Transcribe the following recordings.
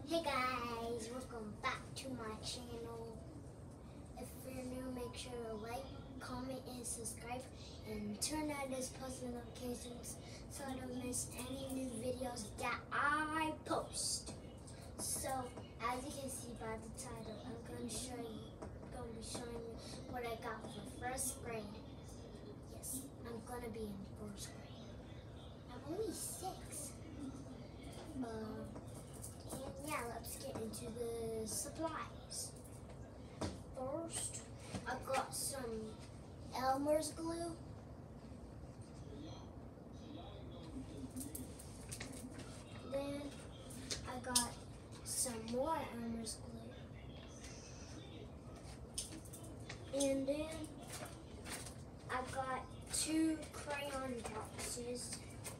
Hey guys, welcome back to my channel. If you're new, make sure to like, comment, and subscribe, and turn on those post notifications so you don't miss any new videos that I post. So, as you can see by the title, I'm going to be showing you what I got for first grade. Yes, I'm going to be in first grade. I'm only 6. And yeah, let's get into the supplies. First, I got some Elmer's glue. Then I got some more Elmer's glue. And then I got 2 crayon boxes.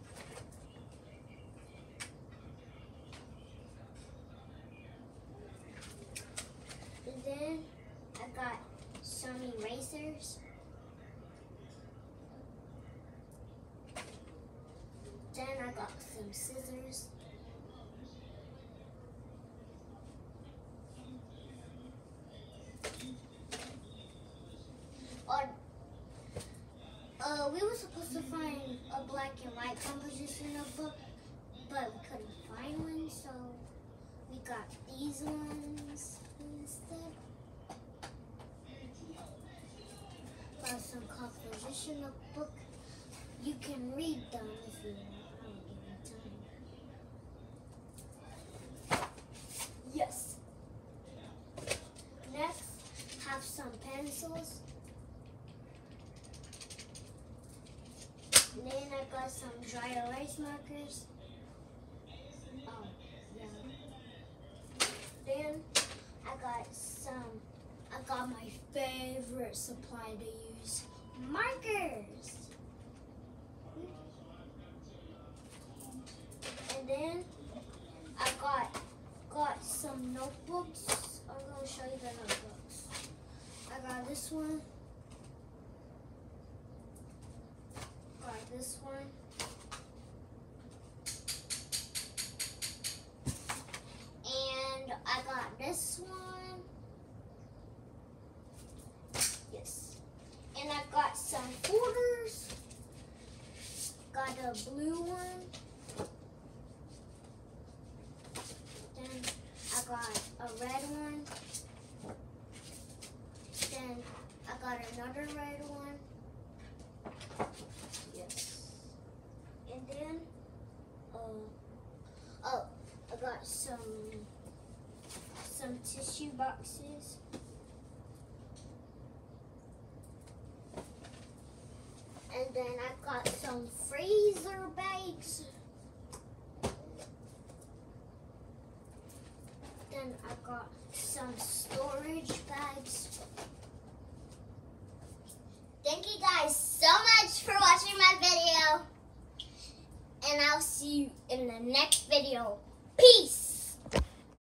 And then I got some erasers. Then I got some scissors. We were supposed to find a black and white composition of book, but we couldn't find one, so we got these ones instead. Got some composition of book. You can read them if you haven't given time. Yes. Next, have some pencils. And then I got some dry erase markers. Oh, yeah. Then I got my favorite supply to use, markers. And then I got some notebooks. I'm gonna show you the notebooks. I got this one. Got this one. And I got this one. Yes. And I got some folders. Got a blue one. Then I got a red one. Then I got another red one. Yes. And then, I got some tissue boxes. And then I got some freezer bags. Then I got some storage bags. Thank you guys so much for watching my video. And I'll see you in the next video. Peace!